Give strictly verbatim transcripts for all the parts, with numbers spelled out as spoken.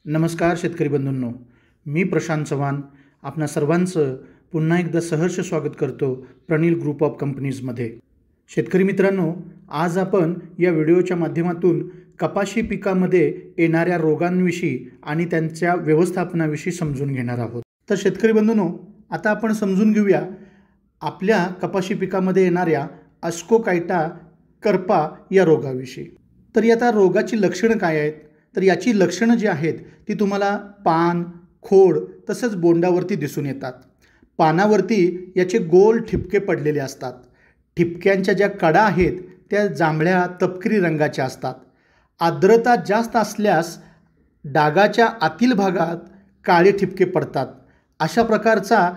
नमस्कार शेतकरी बंधूंनो, मी प्रशांत चव्हाण आपणा सर्वांचं पुन्हा एकदा सहर्ष स्वागत करतो प्रणील ग्रुप ऑफ कंपनीजमध्ये। शेतकरी मित्रांनो, आज आपण या व्हिडिओच्या माध्यमातून कपाशी पिकामध्ये येणाऱ्या रोगांविषयी आणि त्यांच्या व्यवस्थापनाविषयी समजून घेणार आहोत। तर शेतकरी बंधूंनो, आता आपण समजून घेऊया आपल्या कपाशी पिकामध्ये येणाऱ्या अस्कोकायटा करपा या रोगाविषयी। तर याचा रोगाची लक्षणं काय आहेत? तर याची लक्षणं जी आहेत ती तुम्हाला पान, खोड तसंच बोंडावरती दिसून येतात। पानावरती याचे गोल ठिपके पडलेले असतात। ठिपक्यांच्या ज्या कडा आहेत त्या जांभळ्या तपकिरी रंगाच्या असतात। आर्द्रता जास्त असल्यास डागाच्या आतील भागात काळे ठिपके पडतात। अशा प्रकारचा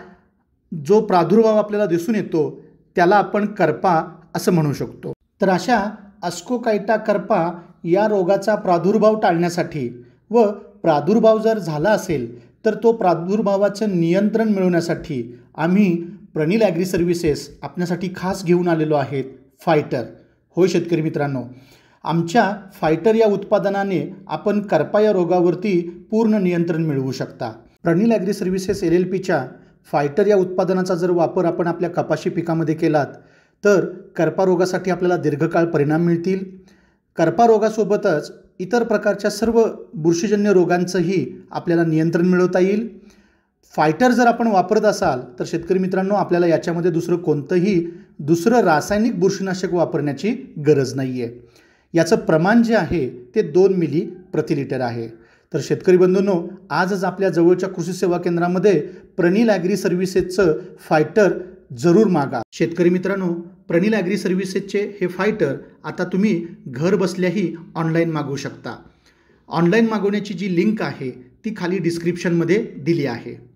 जो प्रादुर्भाव आपल्याला दिसून येतो त्याला आपण करपा असं म्हणू शकतो। तर अशा अस्कोकायटा करपा या रोगाचा प्रादुर्भाव टाळण्यासाठी व प्रादुर्भाव जर झाला असेल तर तो प्रादुर्भावाचं नियंत्रण मिळवण्यासाठी आम्ही प्रणील ॲग्री सर्व्हिसेस आपल्यासाठी खास घेऊन आलेलो आहेत फायटर। होय शेतकरी मित्रांनो, आमच्या फायटर या उत्पादनाने आपण करपा या रोगावरती पूर्ण नियंत्रण मिळवू शकता। Praneel agri services L L पीच्या फायटर या उत्पादनाचा जर वापर आपण आपल्या कपाशी पिकामध्ये केलात तर करपा रोगासाठी आपल्याला दीर्घकाळ परिणाम मिळतील। करपा रोगासोबतच इतर प्रकारच्या सर्व बुरशीजन्य रोगांचंही आपल्याला नियंत्रण मिळवता येईल। फायटर जर आपण वापरत असाल तर शेतकरी मित्रांनो, आपल्याला याच्यामध्ये दुसरं कोणतंही दुसरं रासायनिक बुरशीनाशक वापरण्याची गरज नाही आहे। याचं प्रमाण जे आहे ते दोन मिली प्रति लिटर आहे। तर शेतकरी बंधूंनो, आजच आपल्या जवळच्या कृषी सेवा केंद्रामध्ये प्रणील ॲग्री सर्व्हिसेसचं फायटर जरूर मागा। शेतकरी मित्रांनो, प्रणील ॲग्री सर्व्हिसेसचे हे फायटर आता तुम्ही घर बसल्याही ऑनलाईन मागवू शकता। ऑनलाईन मागवण्याची जी लिंक आहे ती खाली डिस्क्रिप्शनमध्ये दिली आहे।